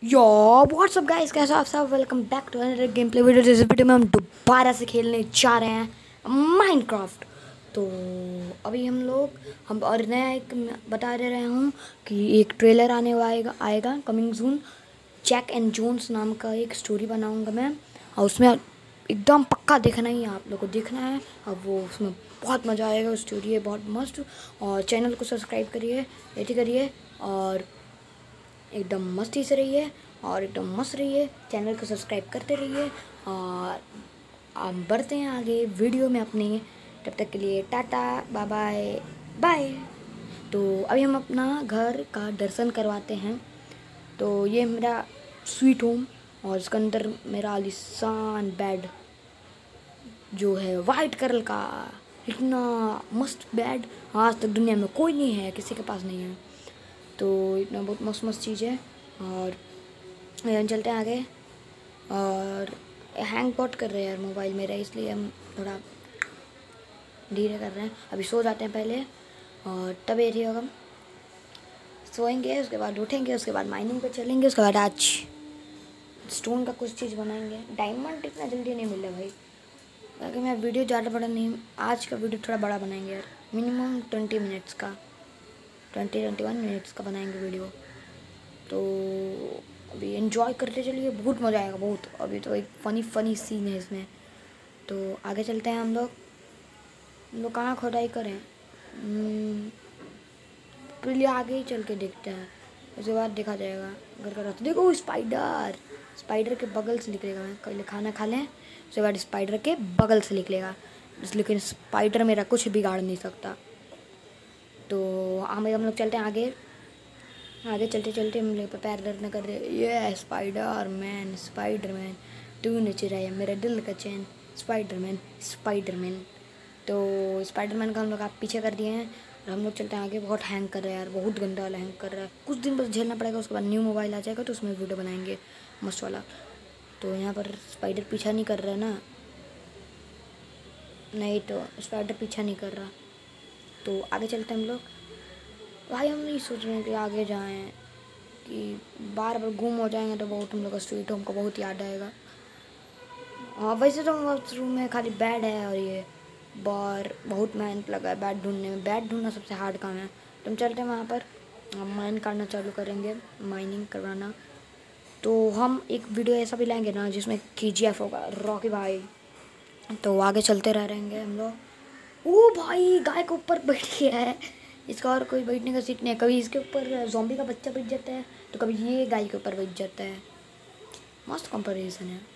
यो WhatsApp guys, कैसे हो आप सब। Welcome back to another game play video. इस वीडियो में हम दोबारा से खेलने जा रहे हैं माइनक्राफ्ट। तो अभी हम और नया एक बता दे रहे हूँ कि एक ट्रेलर आने वाला आएगा coming soon. Jack and Jones नाम का एक स्टोरी बनाऊँगा मैं, और उसमें एकदम पक्का देखना ही है, आप लोग को देखना है। अब वो उसमें बहुत मज़ा आएगा, स्टोरी है बहुत मस्त। और चैनल को सब्सक्राइब करिए, ऐसे करिए, और एकदम मस्ती से रहिए और एकदम मस्त रहिए। चैनल को सब्सक्राइब करते रहिए और हम बढ़ते हैं आगे वीडियो में अपनी। तब तक के लिए टाटा बाय बाय बाय। तो अभी हम अपना घर का दर्शन करवाते हैं। तो ये मेरा स्वीट होम, और इसके अंदर मेरा आलीशान बेड जो है वाइट कलर का। इतना मस्त बेड आज तक दुनिया में कोई नहीं है, किसी के पास नहीं है। तो इतना बहुत मस्त मस्त चीज़ है। और चलते हैं आगे। और हैंग बहुत कर रहे हैं यार मोबाइल मेरा, इसलिए हम थोड़ा धीरे कर रहे हैं। अभी सो जाते हैं पहले, और तब ये होगा। सोएंगे, उसके बाद उठेंगे, उसके बाद माइनिंग पे चलेंगे, उसके बाद आज स्टोन का कुछ चीज़ बनाएंगे। डायमंड इतना जल्दी नहीं मिला भाई, क्योंकि मैं वीडियो ज़्यादा बड़ा नहीं, आज का वीडियो थोड़ा बड़ा बनाएंगे यार, मिनिमम 20 मिनट्स का, 21 मिनट्स का बनाएंगे वीडियो। तो अभी एंजॉय करते चलिए, बहुत मज़ा आएगा बहुत। अभी तो एक फ़नी सीन है इसमें। तो आगे चलते हैं हम लोग कहाँ खुदाई करें, पहले आगे ही चल के देखते हैं, उसके बाद देखा जाएगा घर का रास्ता। देखो स्पाइडर के बगल से निकलेगा। मैं पहले खाना खा लें, उसके बाद स्पाइडर के बगल से निकलेगा, लेकिन स्पाइडर मेरा कुछ बिगाड़ नहीं सकता। तो हम लोग चलते हैं आगे। आगे चलते चलते हम लोग पैर दर्द न कर रहे। ये स्पाइडर मैन तूने चुराया मेरा दिल का चैन, स्पाइडर मैन। तो स्पाइडर मैन का हम लोग आप पीछे कर दिए हैं, और हम लोग चलते हैं आगे। बहुत हैंग कर रहा है यार, बहुत गंदा वाला हैंग कर रहा है। कुछ दिन बस झेलना पड़ेगा, उसके बाद न्यू मोबाइल आ जाएगा तो उसमें वीडियो बनाएंगे मस्त वाला। तो यहाँ पर स्पाइडर पीछा नहीं कर रहा है ना, नहीं तो स्पाइडर पीछा नहीं कर रहा। तो आगे चलते हैं हम लोग। भाई हम नहीं सोच रहे हैं कि आगे जाएं, कि बार बार गुम हो जाएंगे तो बहुत हम लोग का स्वीट होम को बहुत याद आएगा। हाँ वैसे तो रूम में खाली बेड है, और ये बार बहुत मेहनत लगा है बेड ढूंढने में। बेड ढूंढना सबसे हार्ड काम है। तो हम चलते हैं वहाँ पर, हम माइन करना चालू करेंगे, माइनिंग करवाना। तो हम एक वीडियो ऐसा भी लाएंगे ना जिसमें KGF होगा, रॉकी भाई। तो आगे चलते रहेंगे हम लोग। ओ भाई गाय के ऊपर बैठ गया है, इसका और कोई बैठने का सीट नहीं है। कभी इसके ऊपर ज़ॉम्बी का बच्चा बैठ जाता है, तो कभी ये गाय के ऊपर बैठ जाता है। मस्त कंपैरिजन है।